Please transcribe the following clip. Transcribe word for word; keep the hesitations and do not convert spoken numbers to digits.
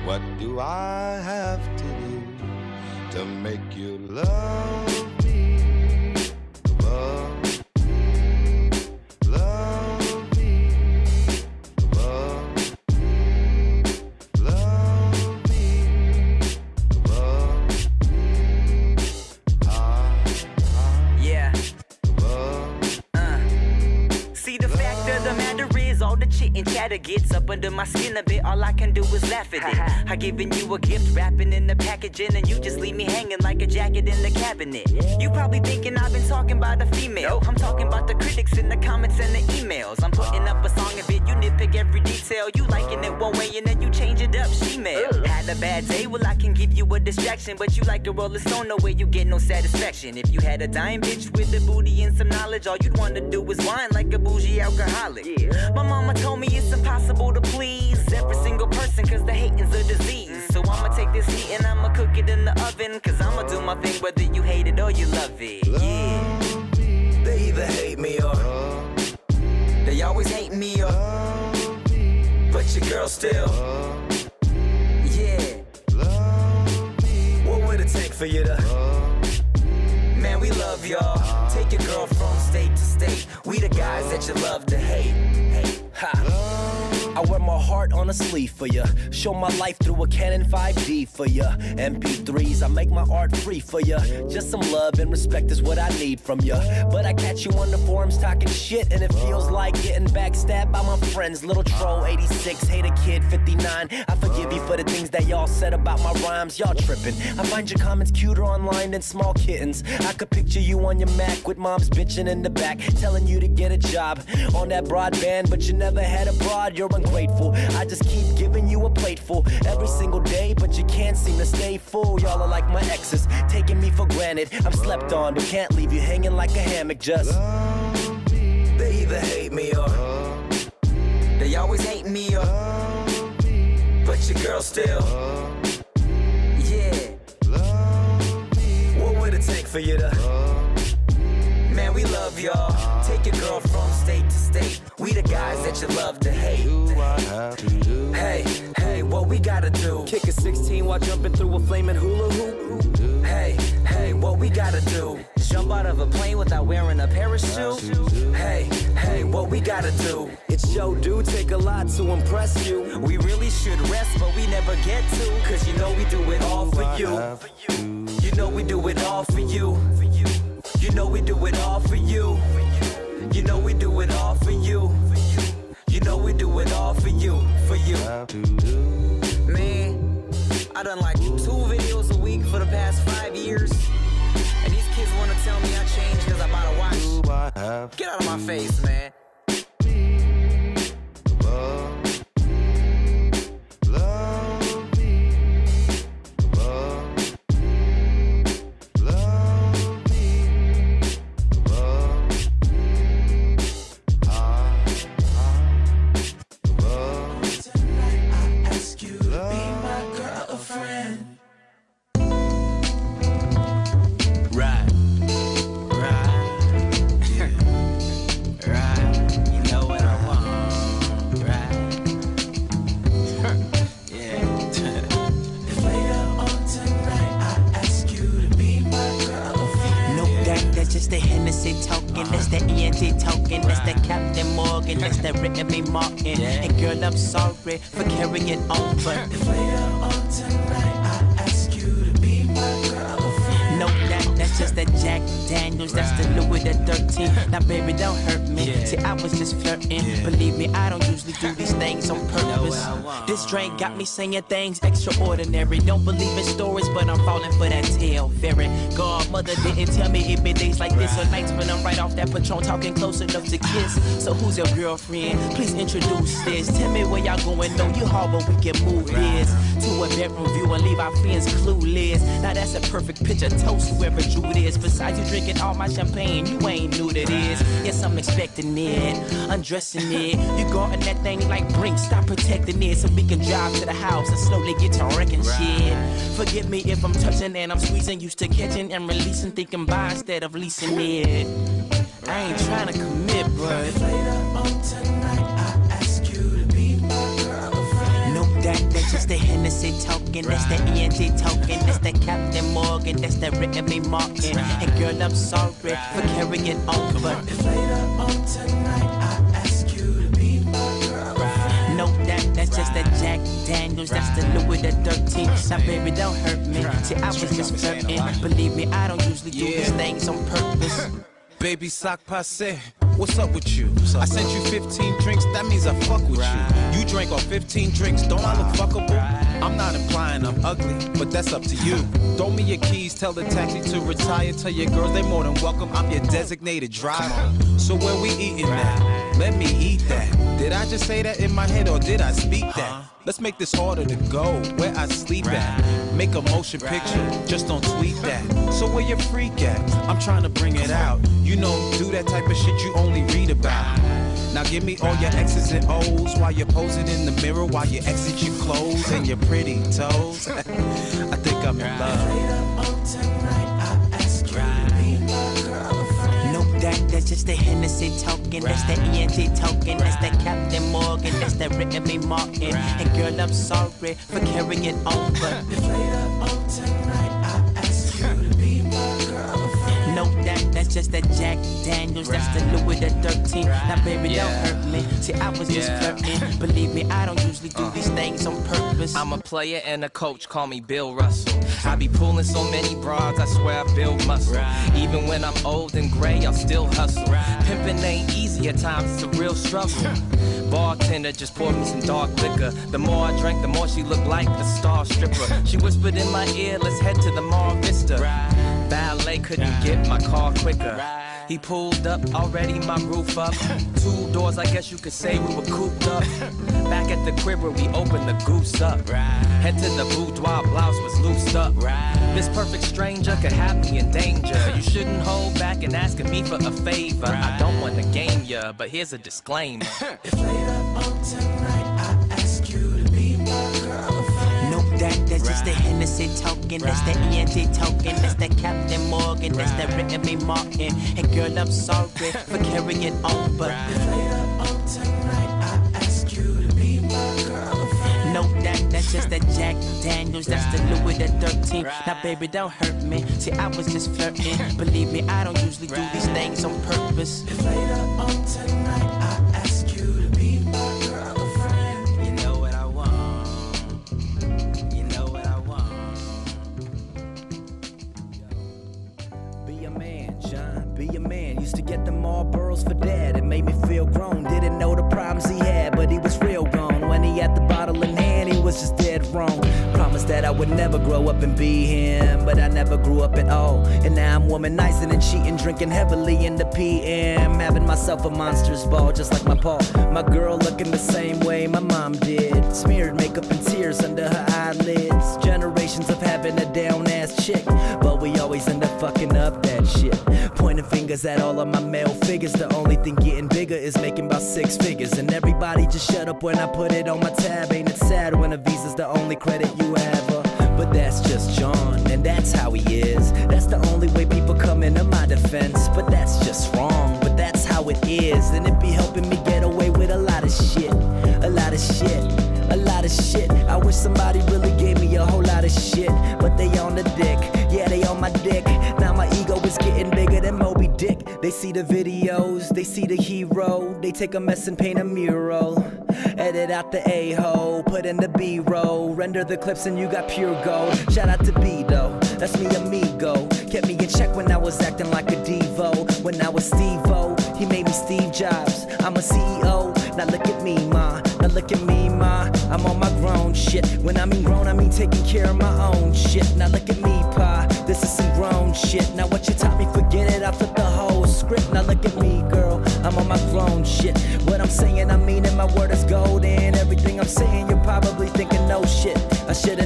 What do I have to do to make you love me? Love me, love me, love me, love me, love me. I, I yeah. love Uh. See, the fact of the matter is, all the chit and chatter gets up under my skin a bit. All I can do is laugh at it. I giving you a gift, wrapping in the packaging, and you just leave me hanging like a jacket in the cabinet. You probably thinking I've been talking about a female. I'm talking about the critics in the comments and the emails. I'm putting up a song of it, you nitpick every detail. You liking it one way and then you change it up, she-mail. Had a bad day, well I can give you a distraction, but you like to roll a stone, no way you get no satisfaction. If you had a dime bitch with a booty and some knowledge, all you'd want to do is whine like a bougie alcoholic. My mama told me it's impossible to please every single person, cause the hating's a disease. So I'ma take this heat and I'ma cook it in the oven, cause I'ma do my thing whether you hate it or you love it. Yeah. They either hate me or They always hate me or but your girl still. yeah. What would it take for you to? Man, we love y'all. Take your girl from state to state. We the guys that you love to hate. Hey, ha. I wear my heart on a sleeve for ya. Show my life through a Canon five D for ya. M P threes, I make my art free for ya. Just some love and respect is what I need from ya. But I catch you on the forums talking shit, and it feels like getting backstabbed by my friends. Little troll eighty-six, hate a kid fifty-nine. I forgive you for the things that y'all said about my rhymes. Y'all tripping. I find your comments cuter online than small kittens. I could picture you on your Mac with mom's bitching in the back, telling you to get a job on that broadband, but you never had a broad. You're ungrateful. I just keep giving you a plateful every single day, but you can't seem to stay full. Y'all are like my exes, taking me for granted. I'm slept on, but can't leave you hanging like a hammock. Just they either hate me or They always hate me or but your girl still. yeah. What would it take for you to? Man, we love y'all. Take your girl from state to state. We the guys that you love to hate. do I have to do? Hey, hey, what we gotta do? Kick a sixteen while jumping through a flaming hula hoop. Hey, hey, what we gotta do? Jump out of a plane without wearing a parachute. Hey, hey, what we gotta do? It's your do take a lot to impress you. We really should rest, but we never get to, Cause you know we do it all for you. You know we do it all for you. You know we do it all for you. You know we do it all for you. You know we do it all for you, for you. Man, I done like two videos a week for the past five years. And these kids wanna tell me I changed cause I bought a watch. Get out of my face, man. That's that written me Martin. And girl, I'm sorry for carrying on, but if later on tonight I ask you to be my girl. No, that, that's just that Jack Daniels, that's the Louis the thirteenth. Now, baby, don't hurt me. See, I was just flirting. Believe me, I don't usually do these things on purpose. This drink got me saying things extraordinary. Don't believe in stories, but I'm falling for that tale. Fairy godmother didn't tell me it been days like this, or nights when I'm right off that Patron talking close enough to kiss. So who's your girlfriend? Please introduce this. Tell me where y'all going. Know you hard, but we can move this to a bedroom view and leave our friends clueless. Now that's a perfect picture. Toast whoever drew this. Besides you drinking all my champagne, you ain't new to this. Yes, I'm expecting it, undressing it. You guarding that thing like Brink, stop protecting it, so we can drive to the house and slowly get to wrecking shit. Forgive me if I'm touching and I'm squeezing, used to catching and releasing, thinking buy instead of leasing it. I ain't trying to commit, but if later on tonight I ask you to be my girlfriend. No, that, that's just a hint Hennessy token, that's the E N T token, that's the Captain Morgan, that's the written me Martin. And girl, I'm sorry for carrying on, but if later on tonight I ask you to be my girl, no, that that's just the Jack Daniels, that's the Louis the thirteenth. Now, baby, don't hurt me. See, I was just flirting. Believe me, I don't usually do these things on purpose. Baby sock passe, what's up with you? I sent you fifteen drinks, that means I fuck with you. You drank all fifteen drinks, don't I look fuckable? I'm not implying I'm ugly, but that's up to you. Throw me your keys, tell the taxi to retire. Tell your girls they more than welcome, I'm your designated driver. So where we eating at? Let me eat that. Did I just say that in my head or did I speak that? Let's make this harder to go, where I sleep at. Make a motion picture, just don't tweet that. So where your freak at? I'm trying to bring it out. You know, do that type of shit you only read about. Now give me all your X's and O's while you're posing in the mirror, while you exit your clothes and your pretty toes. I think I'm in love. That, that's just the Hennessy token, that's the E N T token, that's the Captain Morgan, that's the written me Martin. And girl, I'm sorry for carrying on, but if later on tonight I ask you to be my girl, no, that that's just the Jack Daniels, that's the Louis the thirteenth. Now, baby, yeah. Don't hurt me. See, I was just yeah. flirting. Believe me, I don't usually do uh. these things on purpose. I'm a player and a coach, call me Bill Russell. I be pulling so many broads, I swear I build muscle. Right. Even when I'm old and gray, I'll still hustle. Right. Pimping ain't easy at times, it's a real struggle. Bartender just poured me some dark liquor. The more I drank, the more she looked like a star stripper. She whispered in my ear, let's head to the Mar Vista. Right. Valet couldn't get my car quicker. Right. He pulled up, already my roof up. Two doors, I guess you could say we were cooped up. Back at the crib where we opened the goose up. Head to the boudoir, blouse was loosed up. This perfect stranger could have me in danger. You shouldn't hold back and asking me for a favor. I don't want to game ya, but here's a disclaimer. If later on tonight I ask you to be my girl, that, that's just the Hennessy token, that's the E N T token, that's the Captain Morgan, that's the written me Martin. And girl, I'm sorry for carrying on, but if later on tonight I ask you to be my girl, no, that that's just the Jack Daniels, that's the Louis the thirteenth. Now, baby, don't hurt me. See, I was just flirting. Believe me, I don't usually do these things on purpose. If later on tonight I ask you to be my girlfriend, you know what I want. Be a man, used to get the Marlboros for dad. It made me feel grown, didn't know the problems he had, but he was real gone. When he had the bottle in hand, he was just dead wrong. Promised that I would never grow up and be him, but I never grew up at all. And now I'm womanizing and cheating, drinking heavily in the P M, having myself a monster's ball, just like my paw. My girl looking the same way my mom did, smeared makeup and tears under her eyelids. Generations of having a down-ass chick, but we always end up fucking up that shit. Pointing fingers at all of my male figures. The only thing getting bigger is making about six figures. And everybody just shut up when I put it on my tab. Ain't it sad when a visa's the only credit you have? Uh, but that's just John, and that's how he is. That's the only way people come into my defense. But that's just wrong, but that's how it is. And it be helping me get away with a lot of shit. A lot of shit. A lot of shit. I wish somebody really gave me a whole lot of shit, but they on the dick. Yeah, they on my dick. Now my ego is getting bigger than Moby Dick. They see the videos, they see the hero. They take a mess and paint a mural. Edit out the A-hole, put in the B-roll. Render the clips and you got pure gold. Shout out to B though, that's me amigo. Kept me in check when I was acting like a Devo. When I was Steve-O, he made me Steve Jobs. I'm a C E O, now look at me, ma. Now look at me, ma. I'm on my grown shit. When I mean grown, I mean taking care of my own shit. Now look at me, pa. This is some grown shit. Now what you taught me, forget it. I flipped the whole script. Now look at me, girl. I'm on my grown shit. What I'm saying, I mean, and my word is golden. Everything I'm saying, you're probably thinking, no shit. I should've